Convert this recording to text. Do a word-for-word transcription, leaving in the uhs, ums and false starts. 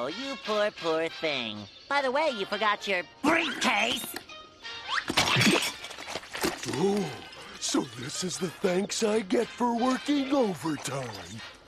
you poor, poor thing. By the way, you forgot your briefcase. Oh, so this is the thanks I get for working overtime.